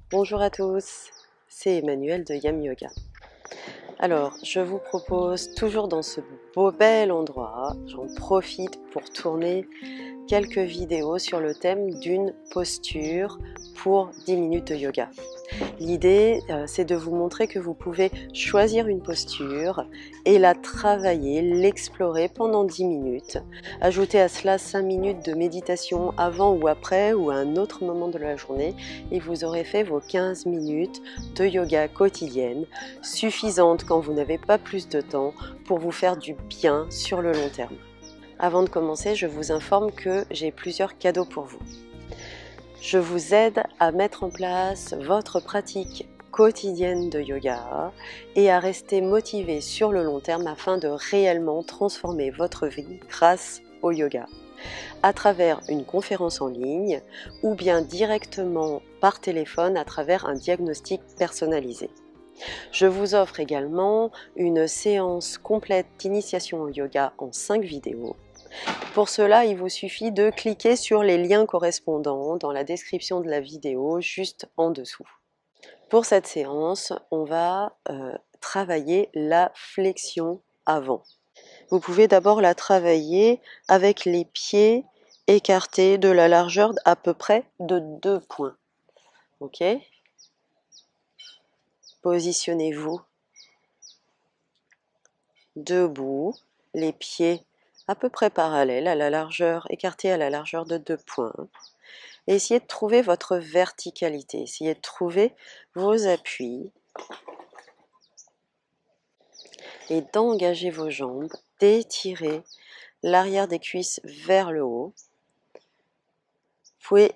Bonjour à tous, c'est Emmanuelle de Yam Yoga. Alors, je vous propose toujours dans ce beau bel endroit, j'en profite pour tourner quelques vidéos sur le thème d'une posture pour 10 minutes de yoga. L'idée, c'est de vous montrer que vous pouvez choisir une posture et la travailler, l'explorer pendant 10 minutes. Ajouter à cela 5 minutes de méditation avant ou après ou à un autre moment de la journée et vous aurez fait vos 15 minutes de yoga quotidienne, suffisantes quand vous n'avez pas plus de temps pour vous faire du bien sur le long terme. Avant de commencer, je vous informe que j'ai plusieurs cadeaux pour vous. Je vous aide à mettre en place votre pratique quotidienne de yoga et à rester motivé sur le long terme afin de réellement transformer votre vie grâce au yoga à travers une conférence en ligne ou bien directement par téléphone à travers un diagnostic personnalisé. Je vous offre également une séance complète d'initiation au yoga en 5 vidéos. Pour cela, il vous suffit de cliquer sur les liens correspondants dans la description de la vidéo juste en dessous. Pour cette séance, on va travailler la flexion avant. Vous pouvez d'abord la travailler avec les pieds écartés de la largeur à peu près de 2 points. Ok ? Positionnez-vous debout, les pieds à peu près parallèles à la largeur, écartés à la largeur de 2 points. Et essayez de trouver votre verticalité, essayez de trouver vos appuis et d'engager vos jambes, d'étirer l'arrière des cuisses vers le haut. Vous pouvez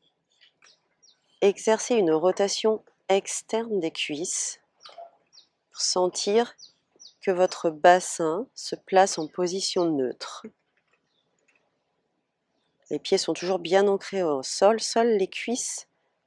exercer une rotation externe des cuisses pour sentir que votre bassin se place en position neutre. Les pieds sont toujours bien ancrés au sol, seules les cuisses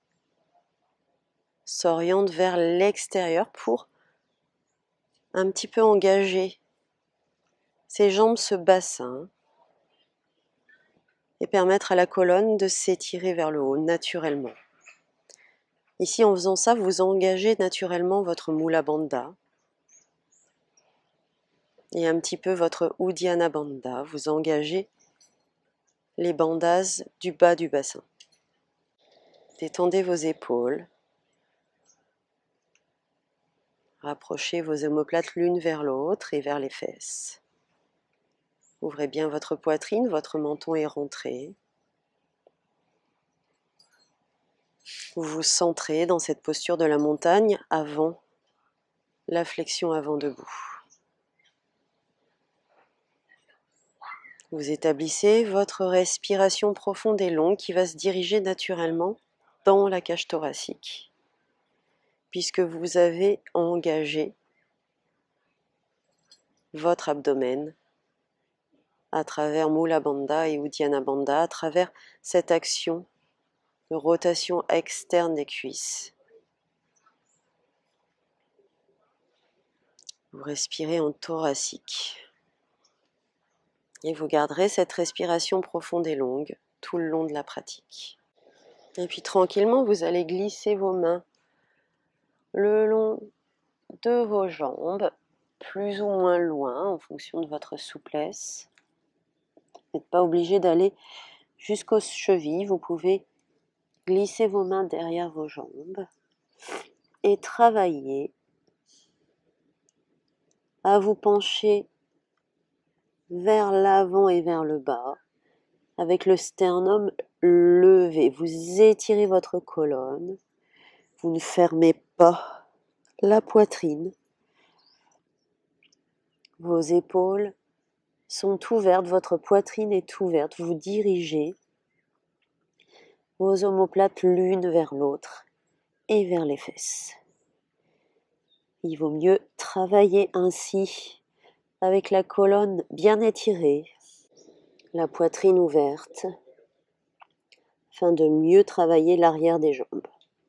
s'orientent vers l'extérieur pour un petit peu engager ses jambes, ce bassin, et permettre à la colonne de s'étirer vers le haut naturellement. Ici, en faisant ça, vous engagez naturellement votre Mula Bandha et un petit peu votre Uddiyana Bandha. Vous engagez les bandhas du bas du bassin. Détendez vos épaules. Rapprochez vos omoplates l'une vers l'autre et vers les fesses. Ouvrez bien votre poitrine, votre menton est rentré. Vous vous centrez dans cette posture de la montagne avant la flexion avant debout. Vous établissez votre respiration profonde et longue qui va se diriger naturellement dans la cage thoracique, puisque vous avez engagé votre abdomen à travers Mula Bandha et Uddiyana Bandha, à travers cette action de rotation externe des cuisses. Vous respirez en thoracique. Et vous garderez cette respiration profonde et longue tout le long de la pratique. Et puis tranquillement, vous allez glisser vos mains le long de vos jambes, plus ou moins loin en fonction de votre souplesse. Vous n'êtes pas obligé d'aller jusqu'aux chevilles, vous pouvez glisser vos mains derrière vos jambes et travailler à vous pencher vers l'avant et vers le bas, avec le sternum levé. Vous étirez votre colonne, vous ne fermez pas la poitrine, vos épaules sont ouvertes, votre poitrine est ouverte, vous dirigez vos omoplates l'une vers l'autre et vers les fesses. Il vaut mieux travailler ainsi, avec la colonne bien étirée, la poitrine ouverte, afin de mieux travailler l'arrière des jambes.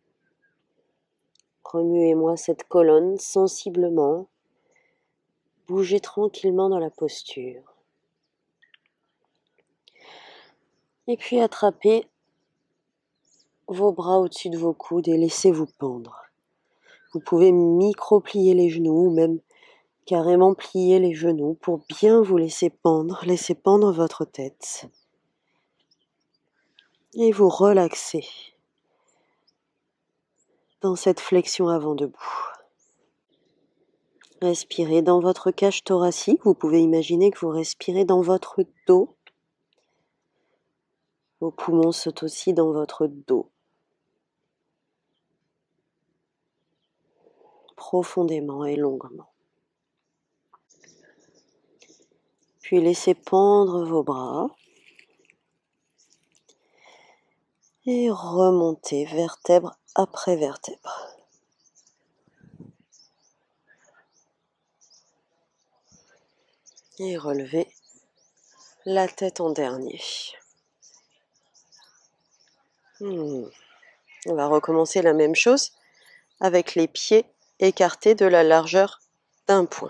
Remuez-moi cette colonne sensiblement, bougez tranquillement dans la posture. Et puis attrapez vos bras au-dessus de vos coudes et laissez-vous pendre. Vous pouvez micro-plier les genoux ou même carrément plier les genoux pour bien vous laisser pendre votre tête. Et vous relaxer dans cette flexion avant debout. Respirez dans votre cage thoracique. Vous pouvez imaginer que vous respirez dans votre dos. Vos poumons sont aussi dans votre dos. Profondément et longuement. Puis laissez pendre vos bras. Et remontez vertèbre après vertèbre. Et relevez la tête en dernier. On va recommencer la même chose avec les pieds écartés de la largeur d'un poing.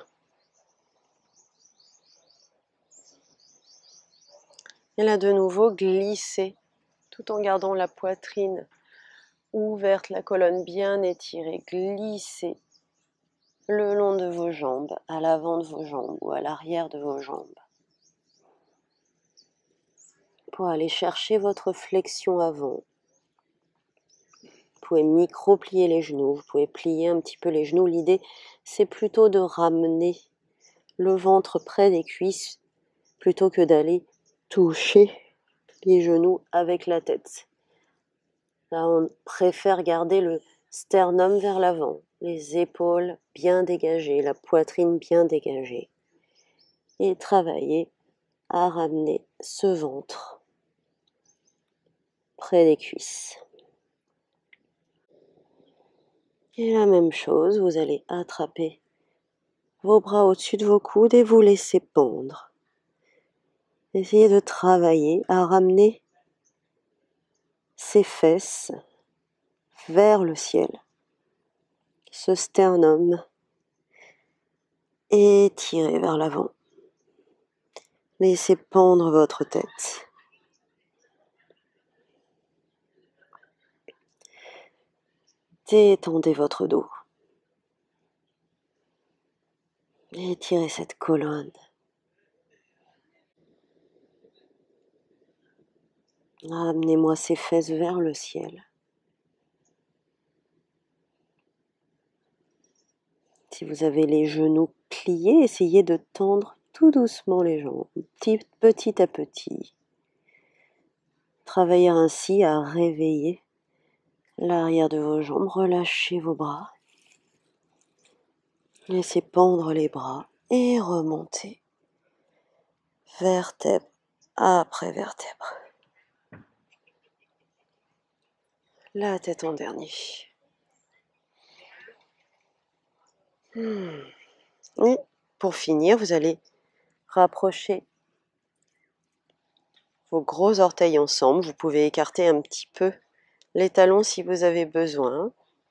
Et là de nouveau, glissez tout en gardant la poitrine ouverte, la colonne bien étirée. Glissez le long de vos jambes, à l'avant de vos jambes ou à l'arrière de vos jambes. Pour aller chercher votre flexion avant. Vous pouvez micro-plier les genoux, vous pouvez plier un petit peu les genoux. L'idée, c'est plutôt de ramener le ventre près des cuisses plutôt que d'aller toucher les genoux avec la tête. Là, on préfère garder le sternum vers l'avant, les épaules bien dégagées, la poitrine bien dégagée. Et travailler à ramener ce ventre près des cuisses. Et la même chose, vous allez attraper vos bras au-dessus de vos coudes et vous laisser pendre. Essayez de travailler à ramener ces fesses vers le ciel. Ce sternum étiré vers l'avant. Laissez pendre votre tête. Détendez votre dos. Étirez cette colonne. Ramenez-moi ces fesses vers le ciel. Si vous avez les genoux pliés, essayez de tendre tout doucement les jambes, petit à petit. Travaillez ainsi à réveiller l'arrière de vos jambes. Relâchez vos bras. Laissez pendre les bras et remontez. Vertèbre après vertèbre. La tête en dernier. Et pour finir, vous allez rapprocher vos gros orteils ensemble. Vous pouvez écarter un petit peu les talons si vous avez besoin.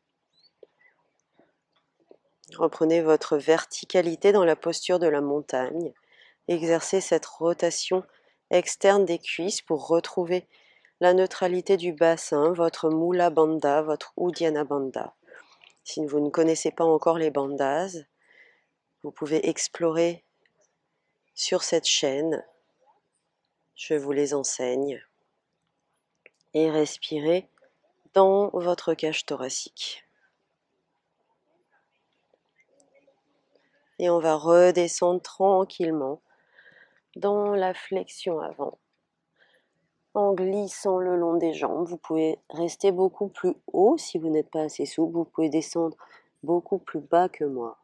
Reprenez votre verticalité dans la posture de la montagne. Exercez cette rotation externe des cuisses pour retrouver la neutralité du bassin, votre Mula Bandha, votre Uddiyana Bandha. Si vous ne connaissez pas encore les bandhas, vous pouvez explorer sur cette chaîne. Je vous les enseigne. Et respirez dans votre cage thoracique. Et on va redescendre tranquillement dans la flexion avant, en glissant le long des jambes. Vous pouvez rester beaucoup plus haut si vous n'êtes pas assez souple. Vous pouvez descendre beaucoup plus bas que moi.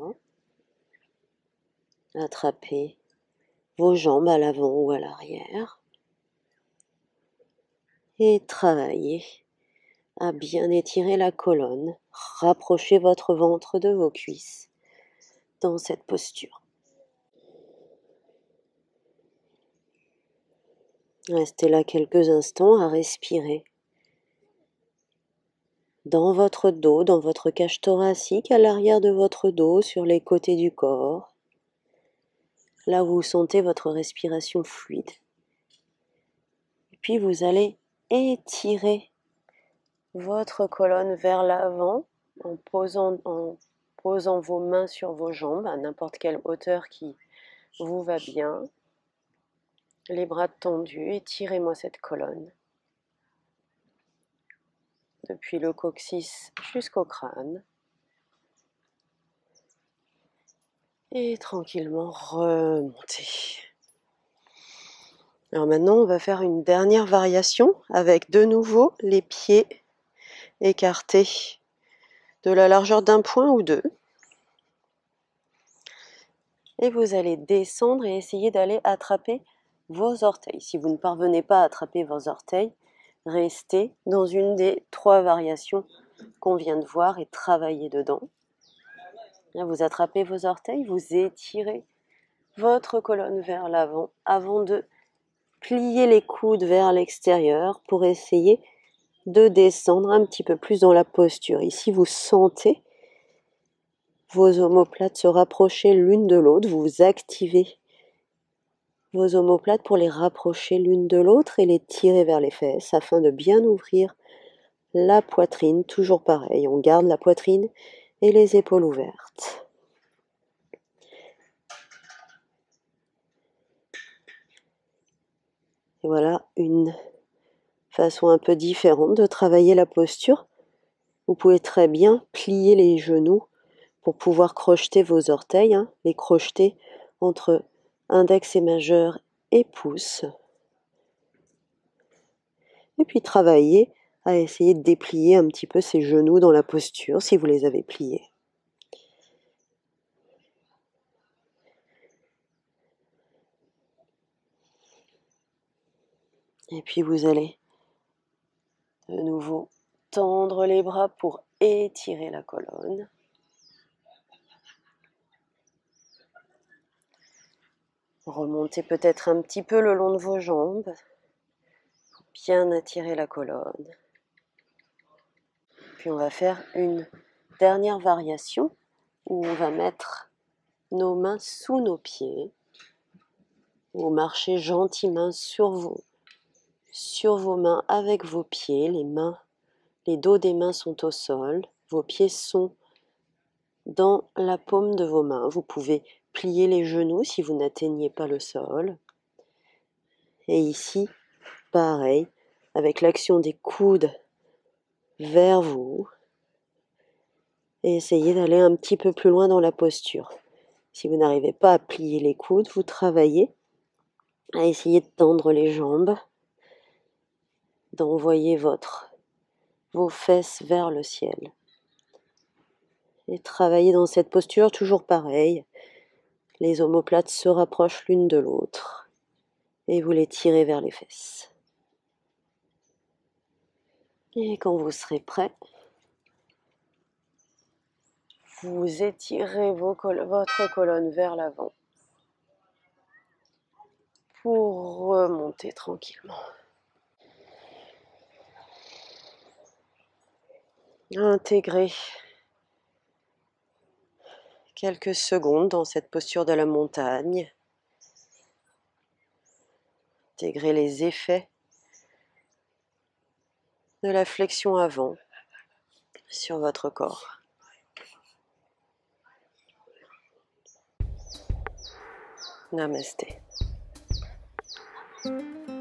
Attrapez vos jambes à l'avant ou à l'arrière. Et travaillez à bien étirer la colonne. Rapprochez votre ventre de vos cuisses dans cette posture. Restez là quelques instants à respirer. Dans votre dos, dans votre cage thoracique, à l'arrière de votre dos, sur les côtés du corps, là où vous sentez votre respiration fluide. Et puis vous allez étirer votre colonne vers l'avant en posant vos mains sur vos jambes à n'importe quelle hauteur qui vous va bien. Les bras tendus, étirez-moi cette colonne. Depuis le coccyx jusqu'au crâne. Et tranquillement remontez. Alors maintenant, on va faire une dernière variation avec de nouveau les pieds écartés de la largeur d'un point ou deux. Et vous allez descendre et essayer d'aller attraper vos orteils. Si vous ne parvenez pas à attraper vos orteils, restez dans une des 3 variations qu'on vient de voir et travaillez dedans. Là, vous attrapez vos orteils, vous étirez votre colonne vers l'avant avant de plier les coudes vers l'extérieur pour essayer de descendre un petit peu plus dans la posture. Ici, vous sentez vos omoplates se rapprocher l'une de l'autre. Vous activez vos omoplates pour les rapprocher l'une de l'autre et les tirer vers les fesses afin de bien ouvrir la poitrine. Toujours pareil, on garde la poitrine et les épaules ouvertes. Et voilà une façon un peu différente de travailler la posture. Vous pouvez très bien plier les genoux pour pouvoir crocheter vos orteils, les crocheter entre index et majeur et pouce. Et puis travailler à essayer de déplier un petit peu ces genoux dans la posture si vous les avez pliés. Et puis vous allez de nouveau tendre les bras pour étirer la colonne. Remontez peut-être un petit peu le long de vos jambes pour bien attirer la colonne. Puis on va faire une dernière variation où on va mettre nos mains sous nos pieds. Vous marchez gentiment sur vos mains avec vos pieds. Les dos des mains sont au sol. Vos pieds sont dans la paume de vos mains. Vous pouvez plier les genoux si vous n'atteignez pas le sol. Et ici, pareil, avec l'action des coudes vers vous. Et essayez d'aller un petit peu plus loin dans la posture. Si vous n'arrivez pas à plier les coudes, vous travaillez à essayer de tendre les jambes, d'envoyer vos fesses vers le ciel. Et travaillez dans cette posture toujours pareil. Les omoplates se rapprochent l'une de l'autre et vous les tirez vers les fesses. Et quand vous serez prêt, vous étirez votre colonne vers l'avant pour remonter tranquillement. Intégrez quelques secondes dans cette posture de la montagne. Intégrez les effets de la flexion avant sur votre corps. Namasté.